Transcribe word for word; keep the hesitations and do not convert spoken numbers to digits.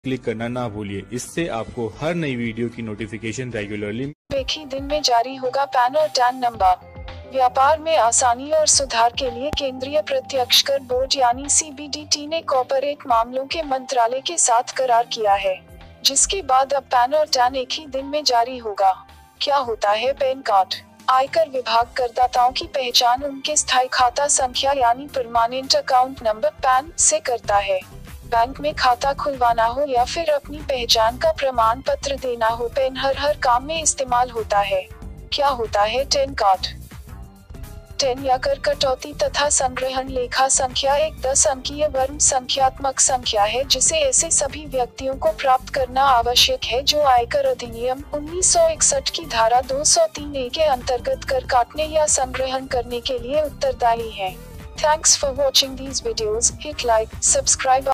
Click करना ना भूलिए। इससे आपको हर नई वीडियो की नोटिफिकेशन रेगुलरली एक ही दिन में जारी होगा पैन और टैन नंबर। व्यापार में आसानी और सुधार के लिए केंद्रीय प्रत्यक्ष कर बोर्ड यानी सी बी डी टी ने कॉर्पोरेट मामलों के मंत्रालय के साथ करार किया है, जिसके बाद अब पैन और टैन एक ही दिन में जारी होगा। क्या होता है पैन कार्ड? आयकर विभाग करदाताओं की पहचान उनके स्थायी खाता संख्या यानी परमानेंट अकाउंट नंबर पैन से करता है। बैंक में खाता खुलवाना हो या फिर अपनी पहचान का प्रमाण पत्र देना हो, पैन हर हर काम में इस्तेमाल होता है। क्या होता है टैन कार्ड? टैन या कर कटौती तथा संग्रहण लेखा संख्या एक दस अंकीय वर्ण संख्यात्मक संख्या है, जिसे ऐसे सभी व्यक्तियों को प्राप्त करना आवश्यक है जो आयकर अधिनियम उन्नीस सौ इकसठ की धारा दो सौ तीन ए के अंतर्गत कर काटने या संग्रहण करने के लिए उत्तरदायी हैं। Thanks for watching these videos. Hit like, subscribe